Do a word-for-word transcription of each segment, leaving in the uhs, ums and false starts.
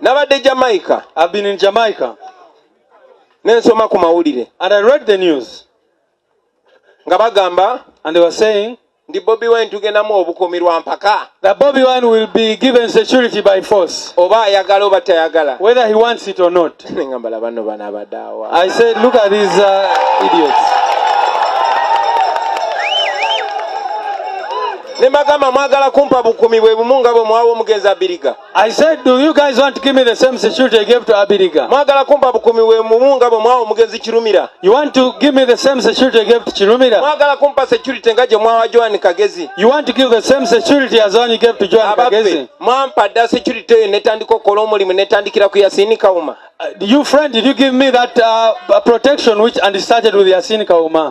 Nabadde Jamaica. I've been in Jamaica. Nensoma ku mawulire. And I read the news. Nga bagamba. And they were saying. Ndi Bobi Wine tugendamu obukuumirwa mpaka. That Bobi Wine will be given security by force. Oba ayagala oba tayagala. Whether he wants it or not. Ngamba labano bana abadaawa. I said, look at these uh, idiots. Nemagamba mwagala kumpa bukumi bwe bumunga bwe mwawo mugenza Abiriga. I said, do you guys want to give me the same security I gave to Abiriga? Mwagala kumpa bukumi bwe bumunga bwe mwawo mugenzi Kirumira. You want to give me the same security I gave to Kirumira? Mwagala kumpa security nga gye mwawa Joan Kagezi. You want to give the same security as the one you gave to Joan Kagezi? Mwampa da security eyo netandika okola omulimu netandikira ku Yasini Kauma. Uh, you friend, did you give me that uh, protection which and it started with Yasini Kauma?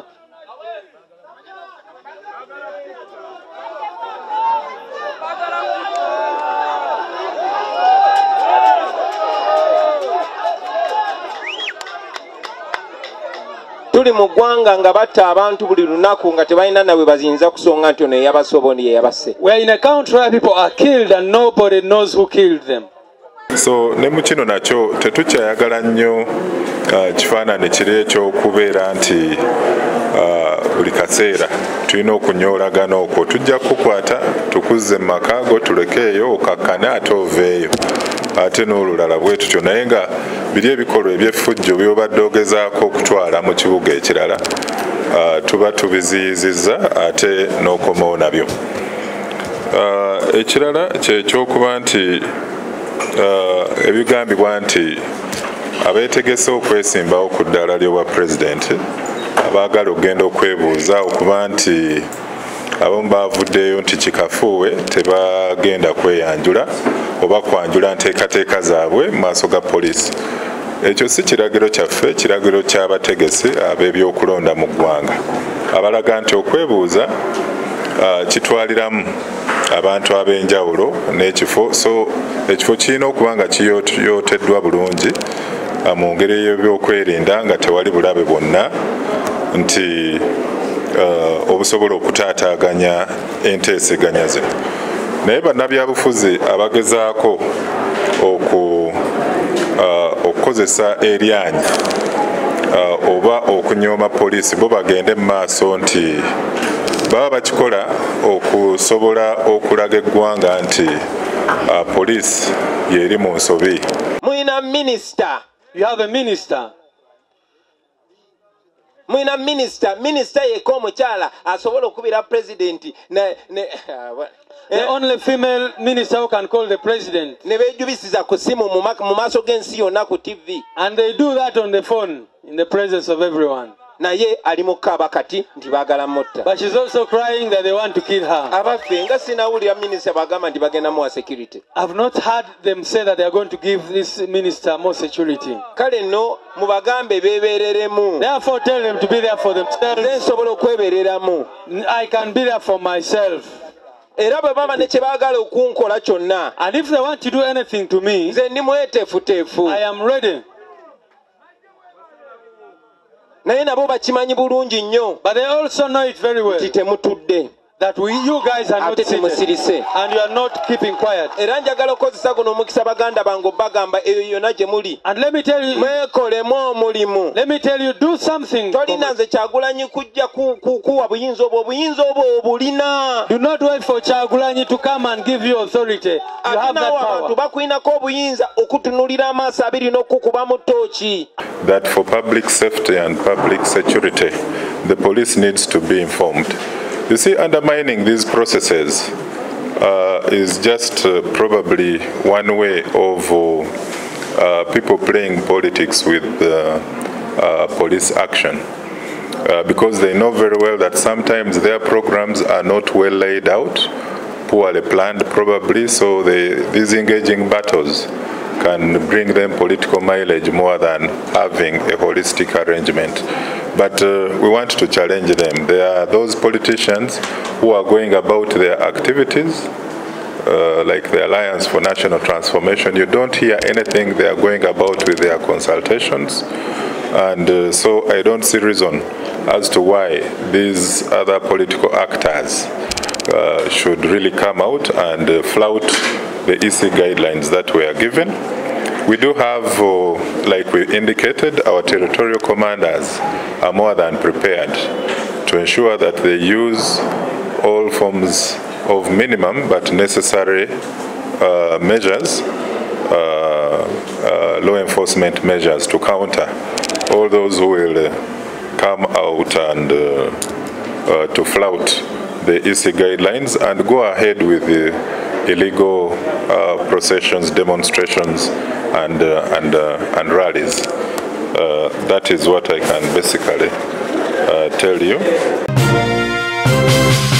Tuli mu ggwanga nga batta abantu buli lunaku nga tebalina nawe baziyinza kusonga nti ono eyabasoboni yeyabase. We are in a country where people are killed and nobody knows who killed them. So ne mu kino nakyo tetukyayagala nnyo uh, kifaananyi kiri ekyokubeera nti uh, buli kaseera tulina okunyoolagana okwo tujja kukwata tukuzze mu maka go tulekeeyo okakkane ate oveeyo ate n'olulala bwe tutyo naye nga biri ebikolwa eby'effujjo by'obadde ogezaako okutwala mu kibuga ekirala uh, tuba tubiziyizizza ate n'okomawo nabyo. Uh, ekirala kyekyokuba nti uh, ebigambibwa nti abeetegese okwesimbawo ku ddaala ly'obwa pulezidenti abaagala okugenda okwebuuza okuba nti abamu baavuddeyo nti kikafuuwe tebagenda kweyanjula oba kwanjula nteekateeka zaabwe mu maaso ga poliisi. Ekyo si kiragiro kyaffe, kiragiro ky'abategesi ab'ebyokulonda mu ggwanga abalaga nti okwebuuza uh, kitwaliramu abantu ab'enjawulo n'ekifo, so ekifo kirina okuba nga kiyooteddwa bulungi uh, mu ngeri y'ebyokwerinda nga tewali bulabe bwonna nti uh, obusobola okutaataaganya enteeseganya zino. Naye bannabyabufuzi abagezaako oku uh, okukozesa eryanyi uh, oba okunyooma poliisi bo bagende mu maaso nti baba bakikola okusobola okulaga eggwanga nti uh, poliisi yeri mu nsobi. Muyina minister. You have a minister. Mwina minister, minister yeko omukyala asobola okubira president ne ne the only female minister who can call the president. Ne bejubisiza ku simu mu maaso g'ensi yonna ku T V. And they do that on the phone in the presence of everyone. Naye ali mu kaaba kati nti baagala mutta. But she's also crying that they want to kill her. Abaffe nga sinawulira minister bagamba nti bagenda mu security. I've not heard them say that they are going to give this minister more security. Kale no mubagambe beebereremu. Therefore tell them to be there for themselves. Nsobola okwebereramu. I can be there for myself. Era bwe baba ne kye baagala okunkola kyonna. And if they want to do anything to me, nze ndi mweteefuteefu. I am ready. Naye nabo bakimanyi bulungi nnyo. But they also know it very well. Nti temutudde. That we, you guys are not seated and you are not keeping quiet. Era njagala okozesa guno omukisa baganda bange bagamba eyo yonna gye muli. And let me tell you, mwekolemu omulimu. Let me tell you, do something. Tolina nze Kyagulanyi kujja kuwa buyinza obwo obuyinza obwo obulina. Do not wait for Kyagulanyi to come and give you authority. You have that power. Abantu bakulinako obuyinza okutunulira amaaso abiri n'okukuba mu ttooki. That for public safety and public security, the police needs to be informed. You see, undermining these processes uh, is just uh, probably one way of uh, people playing politics with uh, uh, police action. Uh, because they know very well that sometimes their programs are not well laid out, poorly planned probably, so they, these engaging battles can bring them political mileage more than having a holistic arrangement. But uh, we want to challenge them. There are those politicians who are going about their activities, uh, like the Alliance for National Transformation. You don't hear anything they are going about with their consultations. And uh, so I don't see reason as to why these other political actors uh, should really come out and uh, flout the E C guidelines that we are given. We do have, uh, like we indicated, our territorial commanders are more than prepared to ensure that they use all forms of minimum but necessary uh, measures, uh, uh, law enforcement measures to counter all those who will uh, come out and uh, uh, to flout the E C guidelines and go ahead with the illegal uh, processions, demonstrations, and uh, and uh, and rallies. Uh, that is what I can basically uh, tell you.